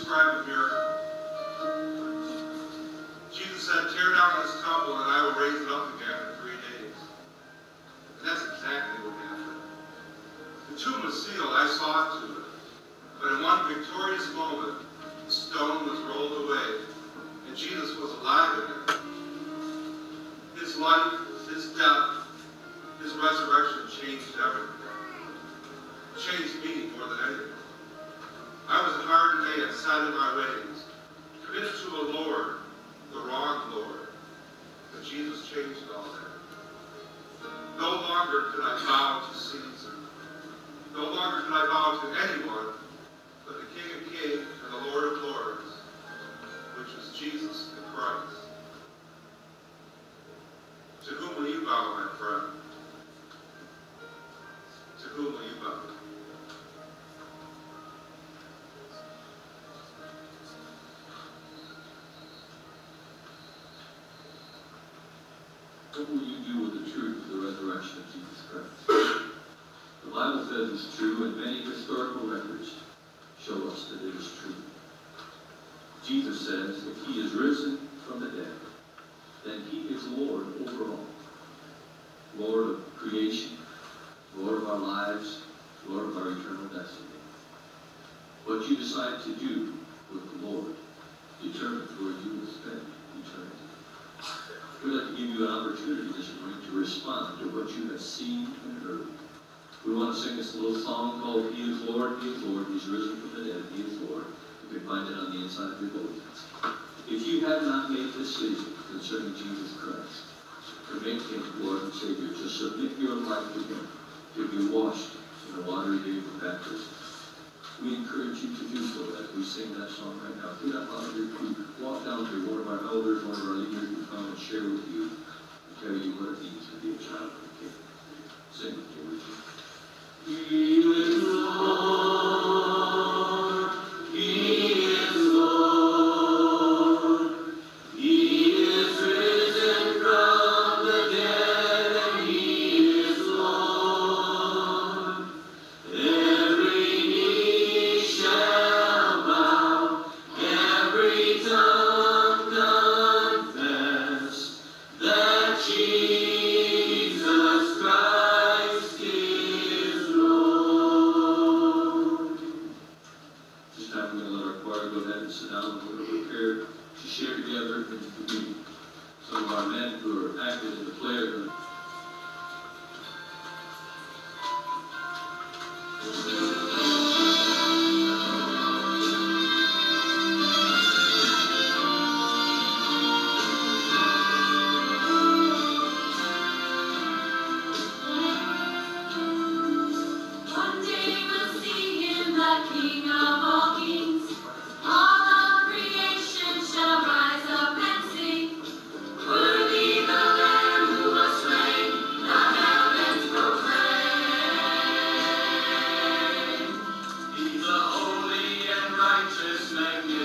describe a miracle. Jesus said, tear down this temple and I will raise it up again in 3 days. And that's exactly what happened. The tomb was sealed, I saw to it. But in one victorious moment, the stone was rolled away, and Jesus was alive in it. His life, his death, his resurrection changed everything. It changed me more than anything. I was a hardened man, set in my ways, committed to a Lord, the wrong Lord. But Jesus changed all that. No longer could I bow to Caesar. No longer could I bow to anyone but the King of Kings and the Lord of Lords, which is Jesus the Christ. To whom will you bow, my friend? To whom will you bow? What will you do with the truth of the resurrection of Jesus Christ? The Bible says it's true, and many historical records show us that it is true. Jesus says if he is risen from the dead, then he is Lord over all. Lord of creation, Lord of our lives, Lord of our eternal destiny. What you decide to do with the Lord determines where you will spend eternity. We'd like to give you an opportunity this morning to respond to what you have seen and heard. We want to sing this little song called He is Lord, He is Lord, He's risen from the dead, He is Lord. You can find it on the inside of your bulletins. If you have not made a decision concerning Jesus Christ, to make him Lord and Savior, to submit your life to him, to be washed in the watery grave of baptism, we encourage you to do so as we sing that song right now. Do not allow your feet. Walk down to one of our elders, one of our leaders who come and share with you and tell you what it means to be a child of the King. Sing with me, would you? He is Lord. He is Lord. He is risen from the dead, and he is Lord. Every knee shall bow, every tongue confess that Jesus Christ is Lord. This time we're going to let our choir go ahead and sit down, and we're going to prepare to share together in communion. Some of our men who are active in the play are going to One day we'll see him, the King of all kings. All of creation shall rise up and sing. Worthy the Lamb who was slain, the heavens proclaim. He's a holy and righteous, magnificent